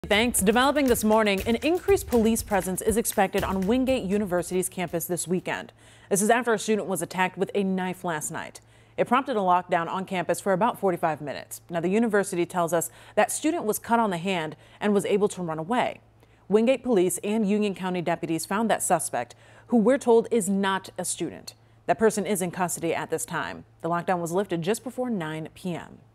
Thanks. Developing this morning, an increased police presence is expected on Wingate University's campus this weekend. This is after a student was attacked with a knife last night. It prompted a lockdown on campus for about 45 minutes. Now, the university tells us that student was cut on the hand and was able to run away. Wingate police and Union County deputies found that suspect, who we're told is not a student. That person is in custody at this time. The lockdown was lifted just before 9 p.m.